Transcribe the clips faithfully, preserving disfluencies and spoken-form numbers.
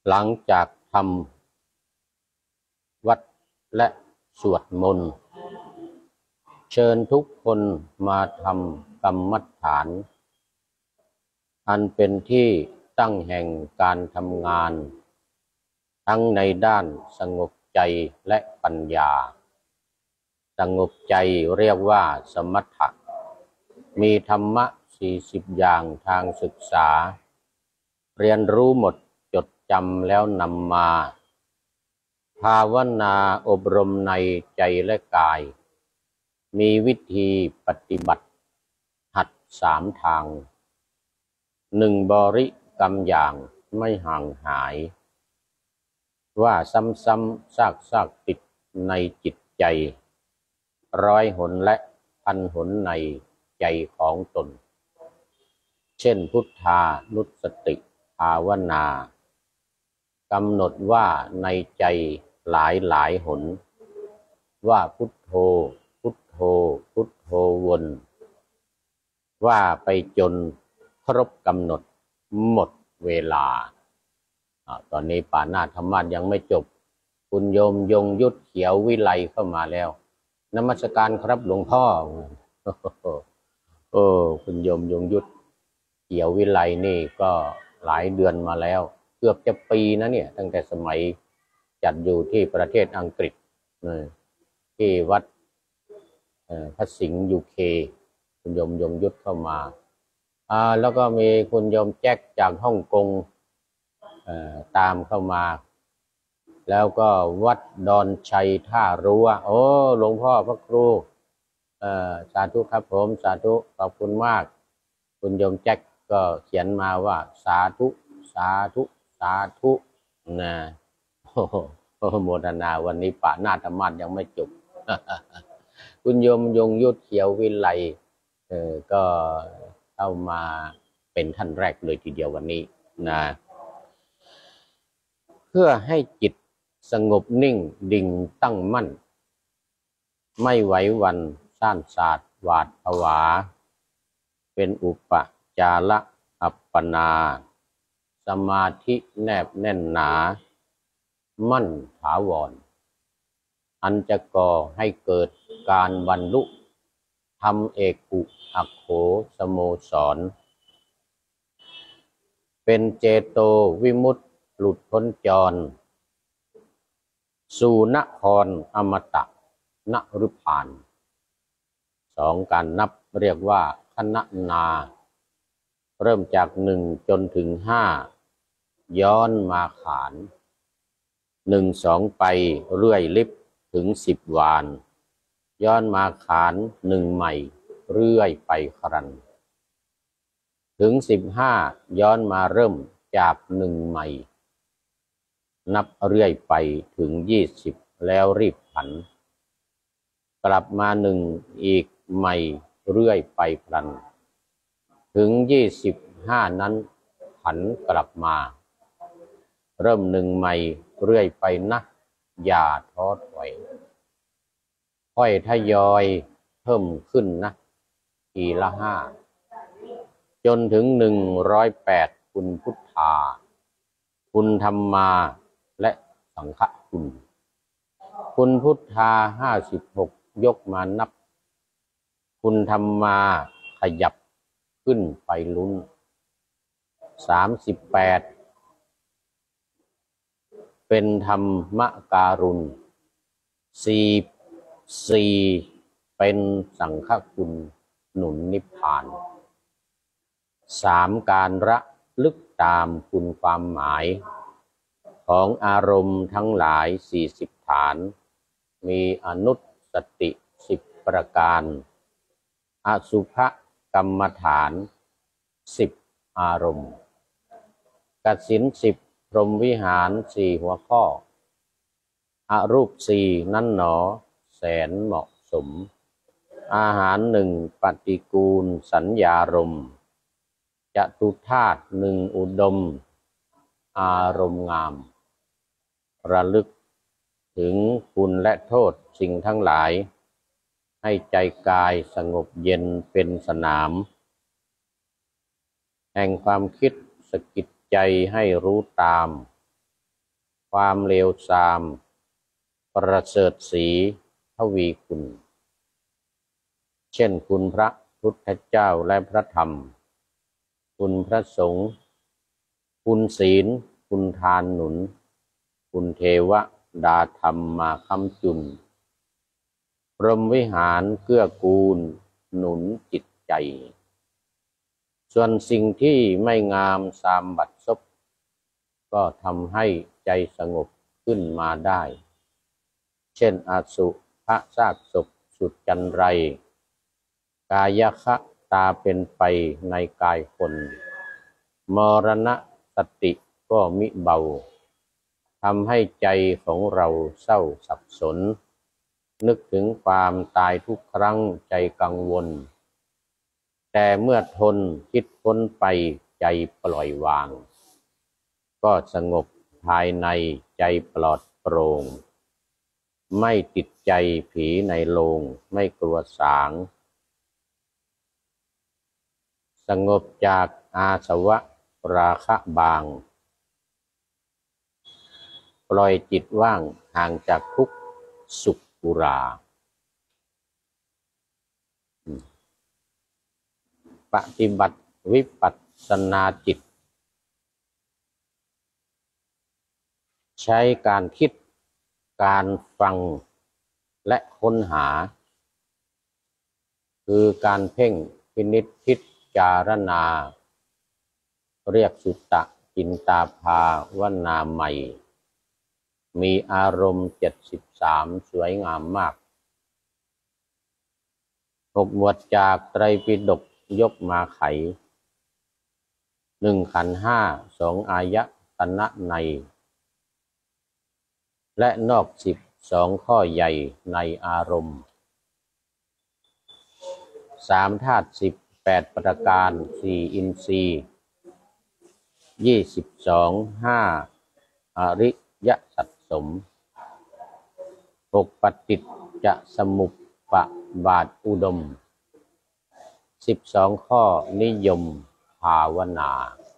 หลังจากทำวัดและสวดมนต์เชิญทุกคนมาทำกรรมฐานอันเป็นที่ตั้งแห่งการทำงานทั้งในด้านสงบใจและปัญญาสงบใจเรียกว่าสมถะมีธรรมะสี่สิบอย่างทางศึกษาเรียนรู้หมดจดจำแล้วนำมาภาวนาอบรมในใจและกายมีวิธีปฏิบัติหัดสามทางหนึ่งบริกรรมอย่างไม่ห่างหายว่าซ้ำๆซากๆติดในจิตใจร้อยหนและพันหนในใจของตนเช่นพุทธานุสติภาวนากำหนดว่าในใจหลายหลายหนว่าพุทโธพุทโธพุทโธวนว่าไปจนครบกำหนดหมดเวลาตอนนี้ป่านาธรรมะยังไม่จบคุณโยมยงยุทธเขียววิไลเข้ามาแล้วนมัสการครับหลวงพ่อโอ้คุณโยมยงยุทธเขียววิไลนี่ก็หลายเดือนมาแล้วเกือบจะปีนะเนี่ยตั้งแต่สมัยจัดอยู่ที่ประเทศอังกฤษที่วัดพระสิงห์ยูเคคุณโยมยงยุทธเข้ามาอ่าแล้วก็มีคุณโยมแจ็คจากฮ่องกงตามเข้ามาแล้วก็วัดดอนชัยท่ารั้วโอ้หลวงพ่อพระครูสาธุครับผมสาธุขอบคุณมากคุณโยมแจ็คก็เขียนมาว่าสาธุสาธุสาธุนะโอ้โหโมทนาวันนี้ป่านาธรรมะยังไม่จบ คุณโยมยงยุทธเขียววิไลเออก็เข้ามาเป็นท่านแรกเลยทีเดียววันนี้นะเพื่อให้จิตสงบนิ่งดิ่งตั้งมั่นไม่ไหวหวั่นซ่านสาดหวาดผวาเป็นอุปจาระอัปปนาสมาธิแนบแน่นหนามั่นถาวรอันจะก่อให้เกิดการบรรลุธรรมเอกุอัคโขสโมสรเป็นเจโตวิมุตติหลุดพ้นจรสู่นครอมตะนฤพานสองการนับเรียกว่าคณนาเริ่มจากหนึ่งจนถึงห้าย้อนมาขานหนึ่งสองไปเรื่อยลิบถึงสิบวานย้อนมาขานหนึ่งใหม่เรื่อยไปครันถึงสิบห้าย้อนมาเริ่มจากหนึ่งใหม่นับเรื่อยไปถึงยี่สิบแล้วรีบผันกลับมาหนึ่งอีกใหม่เรื่อยไปพลันถึงยี่สิบห้านั้นผันกลับมาเริ่มหนึ่งใหม่เรื่อยไปนะอย่าท้อถอยค่อยทยอยเพิ่มขึ้นนะทีละห้าจนถึงหนึ่งร้อยแปดคุณพุทธาคุณธรรมาและสังฆคุณคุณพุทธาห้าสิบหกยกมานับคุณธรรมาขยับขึ้นไปลุ้นสามสิบแปดเป็นธรรมการุณสี่สี่เป็นสังฆคุณหนุนนิพพานสามการระลึกตามคุณความหมายของอารมณ์ทั้งหลายสี่สิบฐานมีอนุสติสิบประการอสุภกรรมฐานสิบอารมณ์กสิณสิบพรหมวิหารสี่หัวข้ออรูปสี่นั่นหนอแสนเหมาะสมอาหารหนึ่งปฏิกูลสัญญารมณ์จตุธาตุหนึ่งอุดมอารมณ์งามระลึกถึงคุณและโทษสิ่งทั้งหลายให้ใจกายสงบเย็นเป็นสนามแห่งความคิดสะกิดใจให้รู้ตามความเลวทรามประเสริฐศรีทวีคุณ เช่นคุณพระพุทธเจ้าและพระธรรมคุณพระสงฆ์คุณศีลคุณทานหนุนคุณเทวดาธรรมมาค้ำจุนพรหมวิหารเกื้อกูลหนุนจิตใจส่วนสิ่งที่ไม่งามสามบัดซบก็ทำให้ใจสงบขึ้นมาได้เช่นอสุภซากศพสุดจันไรกายคะตาเป็นไปในกายคนมรณะสติก็มิเบาทำให้ใจของเราเศร้าสับสนนึกถึงความตายทุกครั้งใจกังวลแต่เมื่อทนคิดพ้นไปใจปล่อยวางก็สงบภายในใจปลอดโปร่งไม่ติดใจผีในโลงไม่กลัวสางสงบจากอาสวะราคะบางปล่อยจิตว่างห่างจากทุกข์สุขปุราปฏิบัติวิปัสสนาจิตใช้การคิดการฟังและค้นหาคือการเพ่งพินิจพิจารณาเรียกสุตตะจินตาภาวนาใหม่มีอารมณ์เจ็ดสิบสามสวยงามมากหกหมวดจากไตรปิฎกยกมาไขหนึ่งขันธ์ห้าสองอายตนะในและนอกสิบสองข้อใหญ่ในอารมณ์สามธาตุสิบแปดประการสี่อินทรีย์ยี่สิบสองห้าอริยสัจสมหกปฏิจจสมุปบาทอุดมสิบสองข้อนิยมภาวนา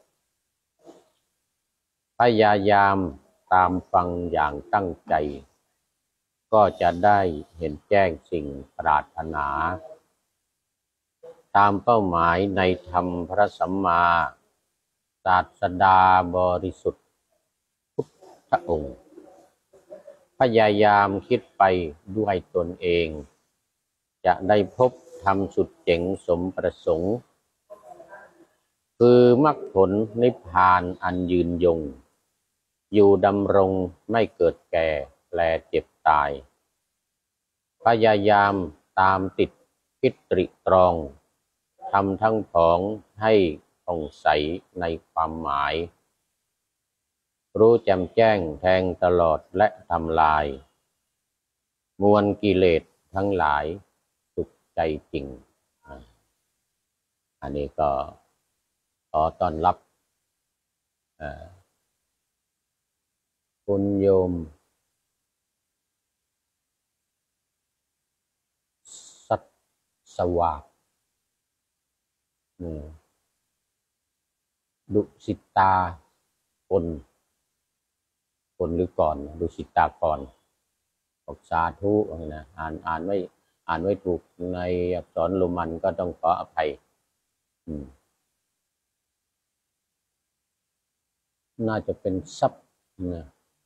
พยายามตามฟังอย่างตั้งใจก็จะได้เห็นแจ้งสิ่งปรารถนาตามเป้าหมายในธรรมพระสัมมาสัมพุทธเจ้าบริสุทธิ์พุทธองค์พยายามคิดไปด้วยตนเองจะได้พบธรรมสุดเจ๋งสมประสงค์คือมรรคผลนิพพานอันยืนยงอยู่ดำรงไม่เกิดแก่แลเจ็บตายพยายามตามติดพิตริตรองทำทั้งผองให้ผ่องใสในความหมายรู้แจ่มแจ้งแทงตลอดและทำลายมวลกิเลสทั้งหลายสุขใจจริงอันนี้ก็ขอต้อนรับคุณโยมสัตสวากดุสิตาคนคนหรือก่อนดุสิตากรบอกสาธุนะอ่านอ่านไม่อ่านไม่ถูกในอักษรโรมันก็ต้องขออภัยน่าจะเป็นซับนะ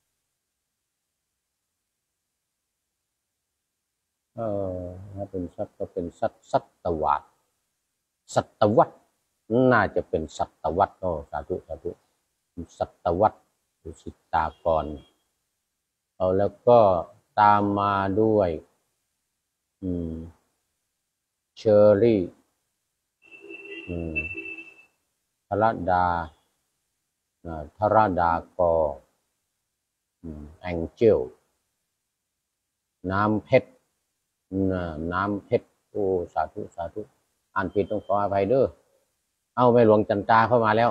เออถ้าเป็นซับก็เป็นสัตสัตวัตสัตวัตน่าจะเป็นสัตวัตก็สาธุสาธุสัตวัตดุสิตากรเอาแล้วก็ตามมาด้วยอืมเชอรี่อืมธรดาธรดากอแองเจิลน้ำเพชรน้ำเพชรโอ้สาธุสาธุอ่านผิดต้องขออภัยเด้อเอาแม่หลวงจันตาเข้ามาแล้ว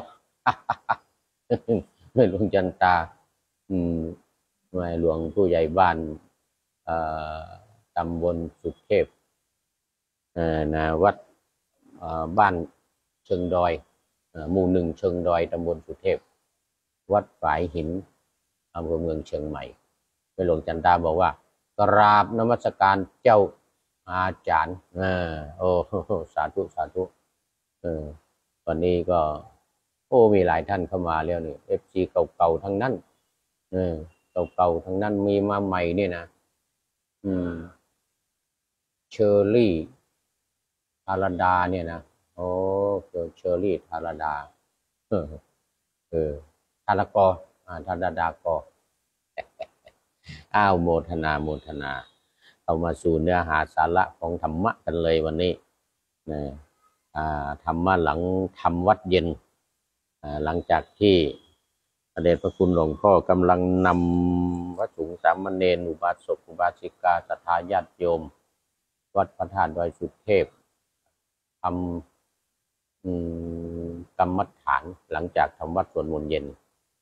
แม่หลวงจันตาอืมแม่หลวงผู้ใหญ่บ้านตำบลสุเทพนะวัดบ้านเชิงดอยหมู่หนึ่งเชิงดอยตำบลสุเทพวัดฝายหินอำเภอเมืองเชียงใหม่แม่หลวงจันดาบอกว่ากราบนมัสการเจ้าอาจารย์เออโอ้สาธุสาธุเออวันนี้ก็โอ้มีหลายท่านเข้ามาแล้วนี่เอฟซีเก่าๆทั้งนั้นเออเก่าๆทั้งนั้นมีมาใหม่นี่นะอืมเชอร์รี่ธารดาเนี่ยนะโอ้เชอร์รี่ธารดาเออเออธารกออ่าธารดากออ้าวโมทนาโมทนาเอามาสู่เนื้อหาสาระของธรรมะกันเลยวันนี้นะอ่าธรรมะหลังทำวัดเย็นอ่าหลังจากที่พระเดชพระคุณหลวงพ่อกำลังนำพระสงฆ์สามเณรอุบาสกอุบาสิกาศรัทธาญาติโยมวัดพระธาตุดอยสุเทพทำกรรมฐานหลังจากทำวัดสวดมนต์เย็น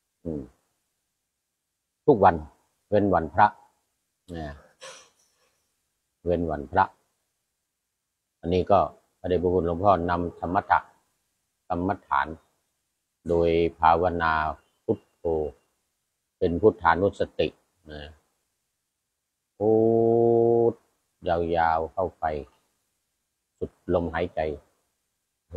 ทุกวันเว้นวันพระนะเว้นวันพระอันนี้ก็พระเดชพระคุณหลวงพ่อนำธรรมะกรรมฐานโดยภาวนาพุทโธเป็นพุทธานุสตินะพุทยาวๆเข้าไปสุดลมหายใจโธ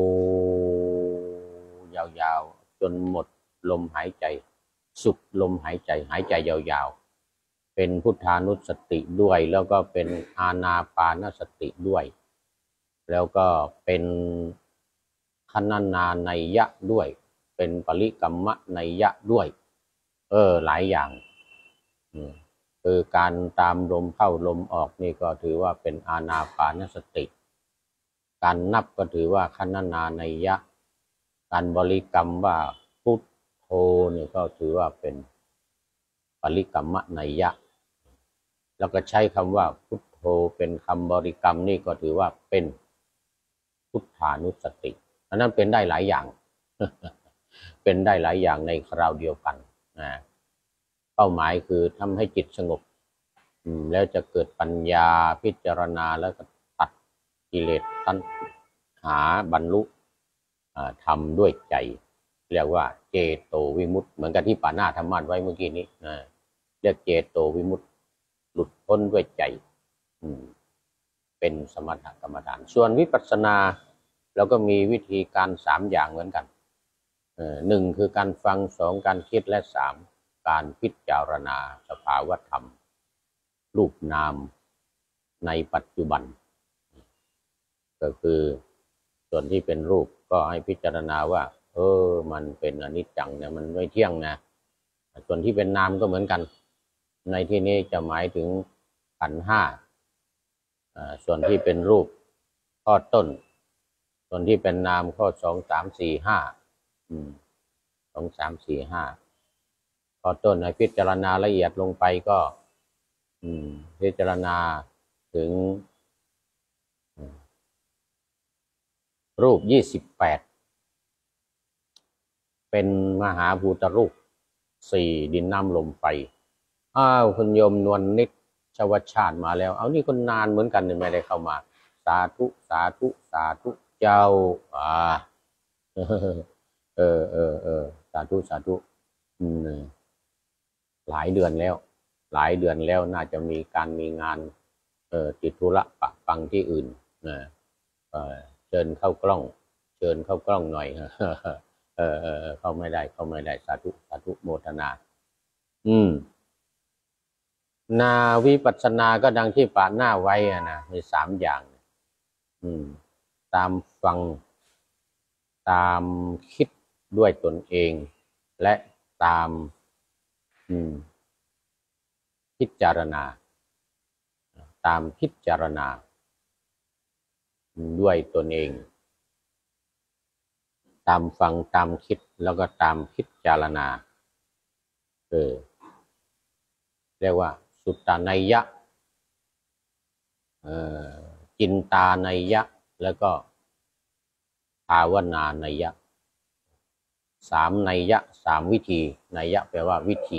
ยาวๆจนหมดลมหายใจสุดลมหายใจหายใจยาวๆเป็นพุทธานุสติด้วยแล้วก็เป็นอานาปานสติด้วยแล้วก็เป็นคณนานัยยะด้วยเป็นปริกัมมะนัยยะด้วยเออหลายอย่างคือการตามลมเข้าลมออกนี่ก็ถือว่าเป็นอานาปานสติการนับก็ถือว่าคณนานัยยะการบริกรรมว่าพุทโธนี่ก็ถือว่าเป็นปริกัมมะนัยยะแล้วก็ใช้คำว่าพุทโธเป็นคำบริกรรมนี่ก็ถือว่าเป็นพุทธานุสติอันนั้นเป็นได้หลายอย่างเป็นได้หลายอย่างในคราวเดียวกันนะเป้าหมายคือทำให้จิตสงบแล้วจะเกิดปัญญาพิจารณาแล้วก็ตัดกิเลสตัณหาบรรลุธรรมด้วยใจเรียกว่าเจโตวิมุตติเหมือนกับที่ป่าหน้าธรรมะไว้เมื่อกี้นี้นะเรียกเจโตวิมุตติหลุดพ้นด้วยใจเป็นสมถกรรมฐานส่วนวิปัสสนาเราก็มีวิธีการสามอย่างเหมือนกันหนึ่งคือการฟังสองการคิดและสามการพิจารณาสภาวธรรมรูปนามในปัจจุบันก็คือส่วนที่เป็นรูปก็ให้พิจารณาว่าเออมันเป็นอนิจจังเนี่ยมันไม่เที่ยงนะส่วนที่เป็นนามก็เหมือนกันในที่นี้จะหมายถึงขันธ์ห้าส่วนที่เป็นรูปข้อต้นส่วนที่เป็นนามข้อสองสามสี่ห้าสองสามสี่ห้าข้อต้นให้พิจารณาละเอียดลงไปก็พิจารณาถึงรูปยี่สิบแปดเป็นมหาภูตรูปสี่ดินน้ำลมไฟอ้าวคุณโยมนวลนิดชวชาติมาแล้วเอานี่คนนานเหมือนกันไม่ได้เข้ามาสาธุสาธุสาธุเจ้าอ่าเออเออเออเออสาธุสาธุหลายเดือนแล้วหลายเดือนแล้วน่าจะมีการมีงานเออติดธุระปะปังที่อื่นนะเออเชิญเข้ากล้องเชิญเข้ากล้องหน่อยเออเออเข้าไม่ได้เข้าไม่ได้สาธุสาธุโมทนาอืมนาวิปัสสนาก็ดังที่ป่าหน้าไว้อะนะมีสามอย่างอืมตามฟังตามคิดด้วยตนเองและตามอืมพิจารณาตามพิจารณาด้วยตนเองตามฟังตามคิดแล้วก็ตามพิจารณาเออเรียกว่าสุตตานัยยะเอ่อจินตานัยยะแล้วก็ภาวนานัยยะสามนัยยะสามวิธีนัยยะแปลว่าวิธี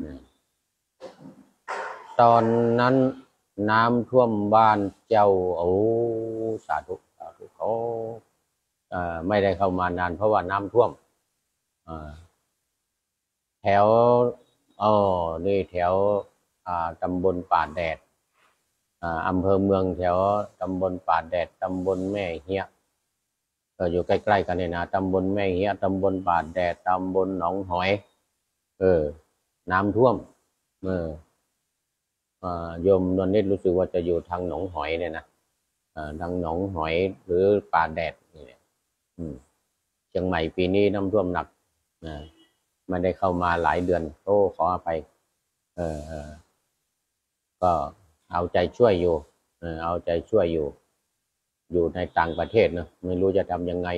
ตอนนั้นน้ำท่วมบ้านเจ้าโอ้สาธุสาธุเขาไม่ได้เข้ามานานเพราะว่าน้ำท่วมแถวอ๋อนี่แถวอ่าตำบลป่าแดดอ่าอำเภอเมืองแถวตำบลป่าแดดตำบลแม่เฮียก็อยู่ใกล้ๆกันเนี่ยนะตำบลแม่เฮียตำบลป่าแดดตำบลหนองหอยเออน้ำท่วมเอออ่าโยมนวลนิดรู้สึกว่าจะอยู่ทางหนองหอยเนี่ยนะอ่าทางหนองหอยหรือป่าแดดนี่แหละอืมเชียงใหม่ปีนี้น้ำท่วมหนักนะไม่ได้เข้ามาหลายเดือนโอ้ขออภัยเออเออก็เอาใจช่วยอยู่เออเอาใจช่วยอยู่อยู่ในต่างประเทศเนอะไม่รู้จะทำยังไง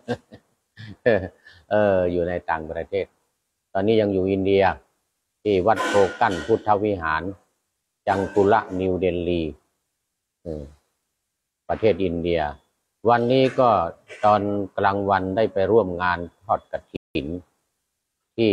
เอออยู่ในต่างประเทศตอนนี้ยังอยู่อินเดียที่วัดโพกั้นพุทธวิหารจังกุละนิวเดลีประเทศอินเดียวันนี้ก็ตอนกลางวันได้ไปร่วมงานทอดกฐินที่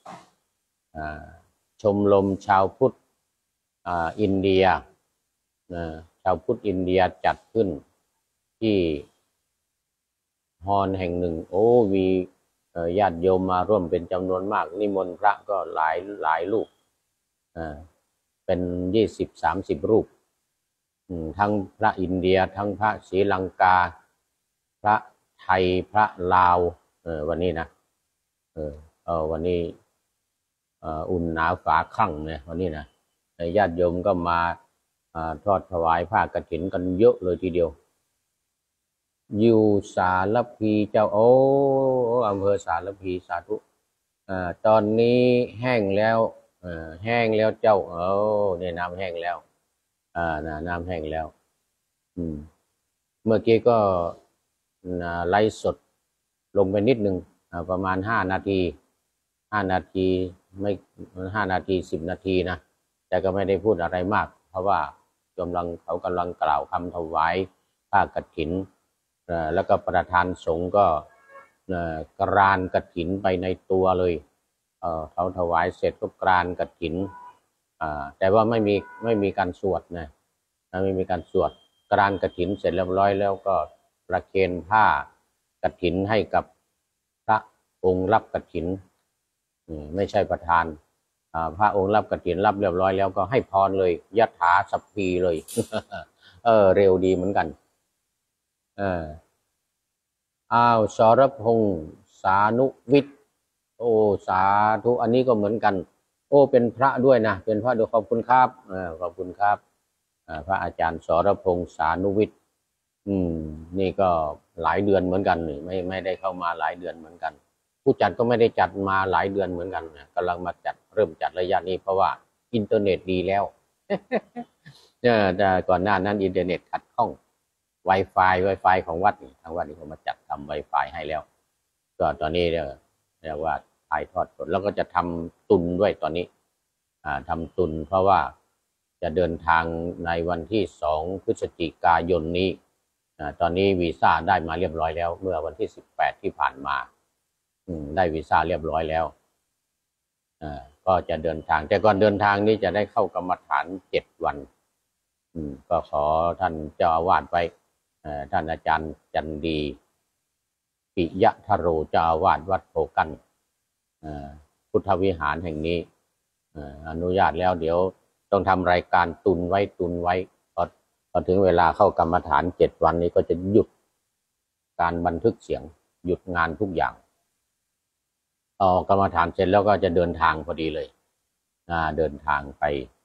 ชมรมชาวพุทธอินเดียชาวพุทธอินเดียจัดขึ้นที่ฮอลล์แห่งหนึ่งโอ้มีญาติโยมมาร่วมเป็นจำนวนมากนิมนต์พระก็หลายหลายรูปเป็นยี่สิบสามสิบรูปทั้งพระอินเดียทั้งพระศรีลังกาพระไทยพระลาววันนี้นะเออเออวันนี้อุ่นหนาฝาคลั่งเนี่ยวันนี้นะญาติโยมก็มาทอดถวายผ้ากฐินกันเยอะเลยทีเดียวอยู่สารพีเจ้าโอ้อำเภอสารพีสาธุอ่าตอนนี้แห้งแล้วอ่าแห้งแล้วเจ้าโอ้เนี่ยน้ำแห้งแล้วอ่าน้ำแห้งแล้วอืมเมื่อกี้ก็ไลฟ์สดลงไปนิดนึงประมาณห้านาทีห้านาทีไม่ห้านาทีสิบนาทีนะแต่ก็ไม่ได้พูดอะไรมากเพราะว่ากำลังเขากำลังกล่าวคำถวายผ้ากฐินแล้วก็ประธานสงฆ์ก็กรานกฐินไปในตัวเลยเขาถวายเสร็จก็กรานกฐินแต่ว่าไม่มีไม่มีการสวดนะไม่มีการสวดกรานกฐินเสร็จเรียบร้อยแล้วก็ประเคนผ้ากฐินให้กับพระองค์รับกฐินไม่ใช่ประธานพระองค์รับกฐินรับเรียบร้อยแล้วก็ให้พรเลยยถาสัพพีเลย เออเร็วดีเหมือนกันเอออ้าวสรพงษ์สานุวิทย์โอ้สาธุอันนี้ก็เหมือนกันโอ้เป็นพระด้วยนะเป็นพระด้วยขอบคุณครับเออขอบคุณครับพระอาจารย์สรพงษ์สานุวิทย์อืมนี่ก็หลายเดือนเหมือนกันนี่ไม่ไม่ได้เข้ามาหลายเดือนเหมือนกันผู้จัดก็ไม่ได้จัดมาหลายเดือนเหมือนกันนะกำลังมาจัดเริ่มจัดระยะนี้เพราะว่าอินเทอร์เน็ตดีแล้วเนี่ยแต่ก่อนหน้านั้นอินเทอร์เน็ตขัดข้อง Wi-Fi Wi-Fi ของวัดทางวัดนี่เขามาจัดทำ Wi-Fi ให้แล้วก็ตอนนี้เรียกว่าถ่ายทอดสดแล้วก็จะทำตุนด้วยตอนนี้ทำตุนเพราะว่าจะเดินทางในวันที่สองพฤศจิกายนนี้ตอนนี้วีซ่าได้มาเรียบร้อยแล้วเมื่อวันที่สิบแปดที่ผ่านมาได้วีซ่าเรียบร้อยแล้วก็จะเดินทางแต่ก่อนเดินทางนี้จะได้เข้ากรรมฐานเจ็ดวันก็ขอท่านเจ้าอาวาสไว้ท่านอาจารย์จันดีปิยะทโรเจ้าอาวาสวัดโพกันพุทธวิหารแห่งนี้อนุญาตแล้วเดี๋ยวต้องทำรายการตุนไว้ตุนไว้พอพอถึงเวลาเข้ากรรมฐานเจ็ดวันนี้ก็จะหยุดการบันทึกเสียงหยุดงานทุกอย่างออกกรรมฐานเสร็จแล้วก็จะเดินทางพอดีเลยเดินทางไป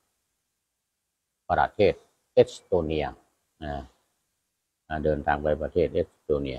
ประเทศเอสโตเนียเดินทางไปประเทศเอสโตเนีย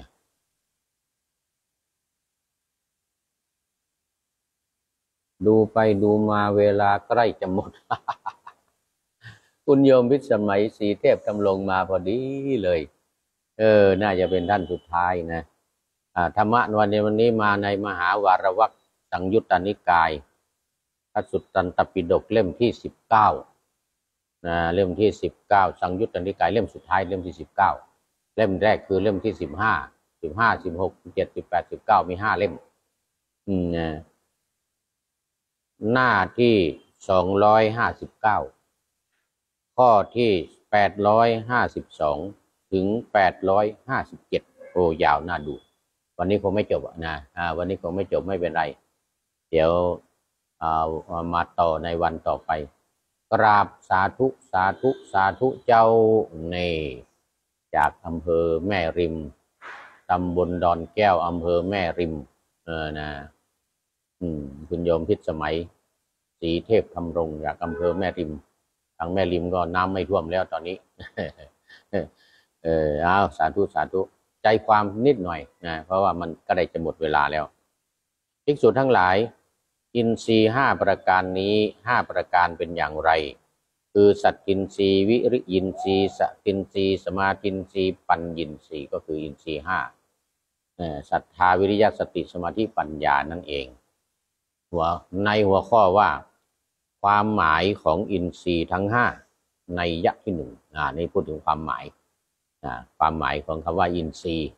ดูไปดูมาเวลาใกล้จะหมด คุณโยมพิสมัยศรีเทพทำลงมาพอดีเลยเออน่าจะเป็นท่านสุดท้ายนะธรรมะวันนี้วันนี้มาในมหาวารวรรคสังยุตตนิกายพระสุตตันตปิฎกเล่มที่สิบเก้านะเล่มที่สิบเก้าสังยุตตนิกายเล่มสุดท้ายเล่มที่สิบเก้าเล่มแรกคือเล่มที่สิบห้าสิบห้าสิบหกสิบเจ็ดสิบแปดสิบเก้ามีห้าเล่มอืมนะหน้าที่สองร้อยห้าสิบเก้าข้อที่แปดร้อยห้าสิบสองถึงแปดร้อยห้าสิบเจ็ดโอ้ยาวน่าดูวันนี้คงไม่จบนะอ่าวันนี้คงไม่จบไม่เป็นไรเดี๋ยวเอามาต่อในวันต่อไปกราบสาธุสาธุสาธุเจ้าเนจากอำเภอแม่ริมตำบลดอนแก้วอำเภอแม่ริมเออนะอืมคุณโยมพิสมัยศรีเทพธำรงจากอำเภอแม่ริมทางแม่ริมก็น้ำไม่ท่วมแล้วตอนนี้ เออเอาสาธุสาธุใจความนิดหน่อยนะเพราะว่ามันก็ได้จะหมดเวลาแล้วภิกษุทั้งหลายอินทรีย์ห้าประการนี้ห้าประการเป็นอย่างไรคือสัตตินทรีย์วิริยินทรีย์สตินทรีย์สมาธินทรีย์ปัญญินทรีย์ก็คืออินทรีย์ห้าศรัทธาวิริยะสติสมาธิปัญญานั่นเองหัวในหัวข้อว่าความหมายของอินทรีย์ทั้งห้าในยะที่หนึ่งอ่านี่พูดถึงความหมายอ่าความหมายของคำว่าอินทรีย์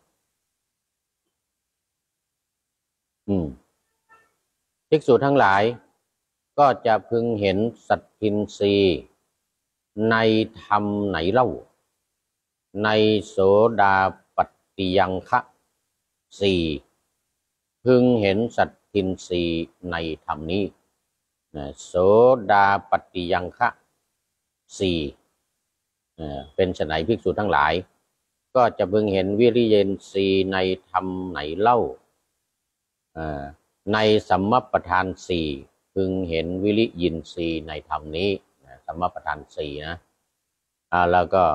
อืมภิกษุทั้งหลายก็จะพึงเห็นสัตทินทรีย์ในธรรมไหนเล่าในโสดาปัตติยังคะสี่พึงเห็นสัตทินทรีย์ในธรรมนี้โสดาปัตติยังคะสี่เป็นไฉนภิกษุทั้งหลายก็จะพึงเห็นวิริยินทรีย์ในธรรมไหนเล่าในสัมมัปปทานสี่พึงเห็นวิริยินทรีย์ในธรรมนี้สัมมัปปทานสี่นะอ่าแล้วก็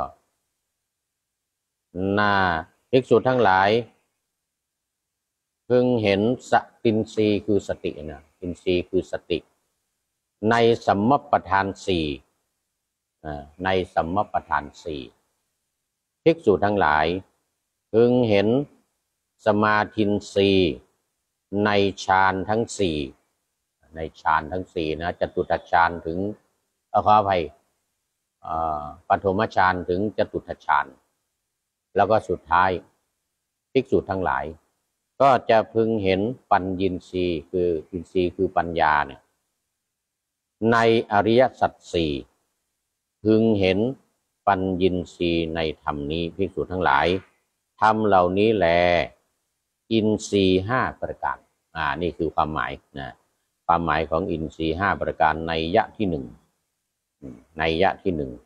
นาภิกษุทั้งหลายพึงเห็นสตินทรีย์คือสตินะอินทรีย์คือสติในสัมมัปปทานสี่ในสัมมัปปทานสี่ภิกษุทั้งหลายพึงเห็นสมาธินทรีย์ในฌานทั้งสี่ในฌานทั้งสี่นะจตุตฌานถึงขออภัยปฐมฌานถึงจตุตฌานแล้วก็สุดท้ายภิกษุทั้งหลายก็จะพึงเห็นปัญญินทรีย์คืออินทรีย์คือปัญญาเนี่ยในอริยสัจสี่พึงเห็นปัญญินทรีย์ในธรรมนี้ภิกษุทั้งหลายธรรมเหล่านี้แลอินทรีย์ห้าประการอ่านี่คือความหมายนะความหมายของอินทรีย์ห้าประการในยะที่หนึ่งในยะที่หนึ่ง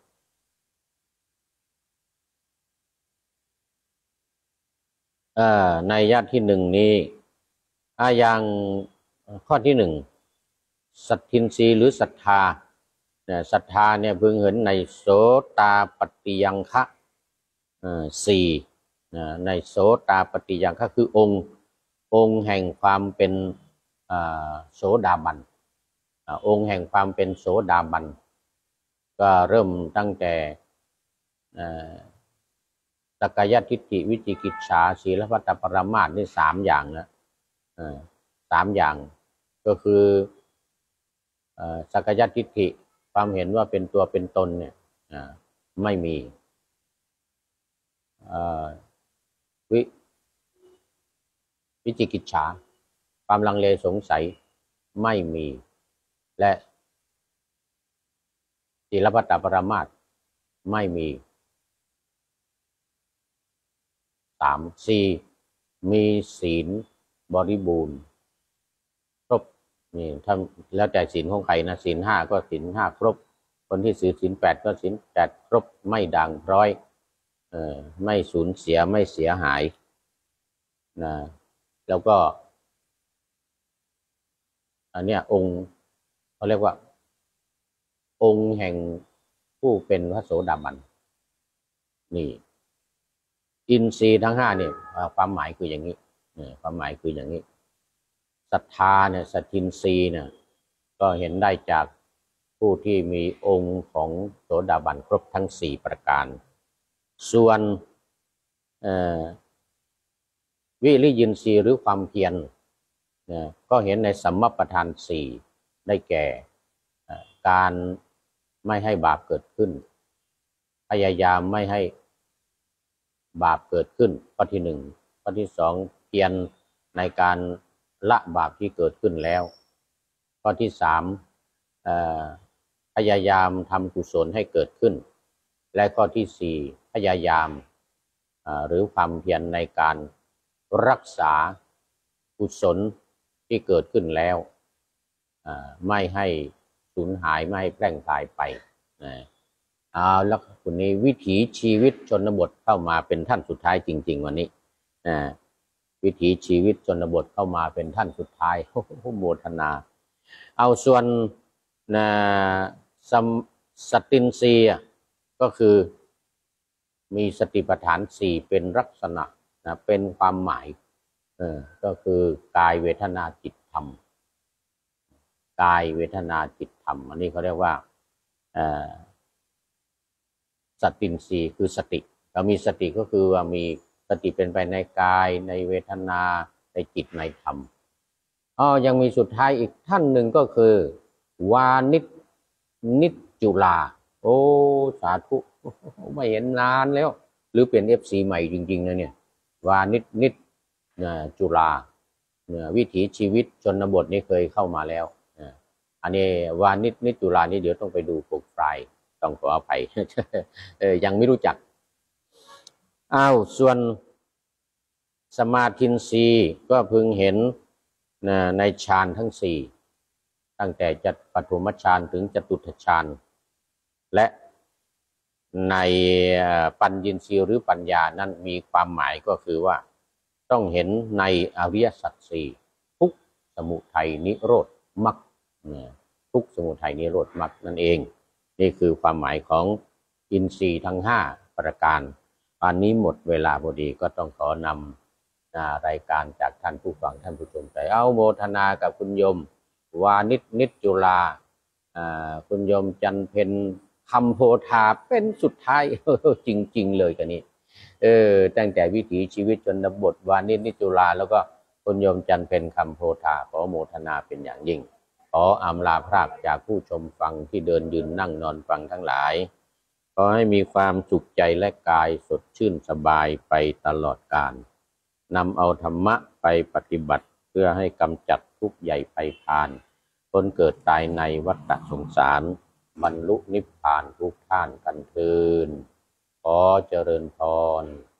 อ่าในยะที่หนึ่งนี้อ่าอย่างข้อที่หนึ่งสัตทินทรีย์หรือศรัทธาเนี่ยศรัทธาเนี่ยพึงเห็นในโสตาปัตติยังคะสี่ในโสตาปัตติยังคะคือองค์องค์แห่งความเป็นโสดาบันองค์แห่งความเป็นโสดาบันก็เริ่มตั้งแต่สักกายทิฏฐิวิจิกิจฉาศีลพัตตปรามาสนี่สามอย่างนะสามอย่างก็คือสักกายทิฏฐิความเห็นว่าเป็นตัวเป็นตนเนี่ยไม่มีวิวิจิกิจฉาความลังเลสงสัยไม่มีและศีลพัตตปรามาสไม่มีสามสี่มีศีลบริบูรณ์ครบนี่ถ้าแล้วแต่ศีลของใครนะศีลห้าก็ศีลห้าครบคนที่ถือศีลแปดก็ศีลแปดครบไม่ด่างพร้อยเอ่อไม่สูญเสียไม่เสียหายนะแล้วก็อันเนี้ยองค์เขาเรียกว่าองค์แห่งผู้เป็นพระโสดาบันนี่อินทรีย์ทั้งห้าเนี่ยความหมายคืออย่างนี้ความหมายคืออย่างนี้ศรัทธาเนี่ยสัตทินทรีย์เนี่ยก็เห็นได้จากผู้ที่มีองค์ของโสดาบันครบทั้งสี่ประการส่วนวิริยินทรีย์หรือความเพียรก็เห็นในสัมมัปปทานสี่ได้แก่การไม่ให้บาปเกิดขึ้นพยายามไม่ให้บาปเกิดขึ้นข้อที่หนึ่งข้อที่สองเพียรในการละบาปที่เกิดขึ้นแล้วข้อที่สามพยายามทำกุศลให้เกิดขึ้นและข้อที่สี่พยายามหรือความเพียรในการรักษากุศลที่เกิดขึ้นแล้วไม่ให้สูญหายไม่ให้แพร่งพรายไปเอาแล้วคนนี้วิถีชีวิตชนบทเข้ามาเป็นท่านสุดท้ายจริงๆวันนี้วิถีชีวิตชนบทเข้ามาเป็นท่านสุดท้ายโมทนาเอาส่วนสตินรีก็คือมีสติปัฏฐานสี่เป็นลักษณะนะเป็นความหมายเออก็คือกายเวทนาจิตธรรมกายเวทนาจิตธรรมอันนี้เขาเรียกว่าสตินรีคือสติเรามีสติก็คือว่ามีสติเป็นไปในกายในเวทนาในจิตในธรรมอ๋อยังมีสุดท้ายอีกท่านหนึ่งก็คือวานิชนิจจุลาโอ้สาธุไม่เห็นนานแล้วหรือเป็นเอฟซีใหม่จริงๆนะเนี่ยวานิชนิจจุลาวิถีชีวิตชนบทนี้เคยเข้ามาแล้วอันนี้วานิชนิจจุลานี่เดี๋ยวต้องไปดูปกไฟล์ต้องขออภัยยังไม่รู้จักอ้าวส่วนสมาธินรีก็พึงเห็นในฌานทั้งสี่ตั้งแต่จัตปฐมฌานถึงจตุตถฌานและในปัญญินทรีย์หรือปัญญานั้นมีความหมายก็คือว่าต้องเห็นในอริยสัจสี่ทุกข์สมุทัยนิโรธมรรคทุกข์สมุทัยนิโรธมรรคนั่นเองนี่คือความหมายของอินทรีย์ทั้งห้าประการอันนี้หมดเวลาพอดีก็ต้องขอนำรายการจากท่านผู้ฟังท่านผู้ชมไปเอาโมทนากับคุณโยมวานิชนิจจุลาคุณโยมจันเพ็ญคำโพธาเป็นสุดท้ายจริงๆเลยกันนี้เออตั้งแต่วิถีชีวิตจนบทวานิชนิจจุลาแล้วก็คุณโยมจันเพ็ญคำโพธาขอโมทนาเป็นอย่างยิ่งขออำลาพรากจากผู้ชมฟังที่เดินยืนนั่งนอนฟังทั้งหลายขอให้มีความสุขใจและกายสดชื่นสบายไปตลอดกาลนำเอาธรรมะไปปฏิบัติเพื่อให้กำจัดทุกข์ใหญ่ไปพานพ้นเกิดตายในวัฏสงสารบรรลุนิพพานทุกท่านกันเถิดขอเจริญพร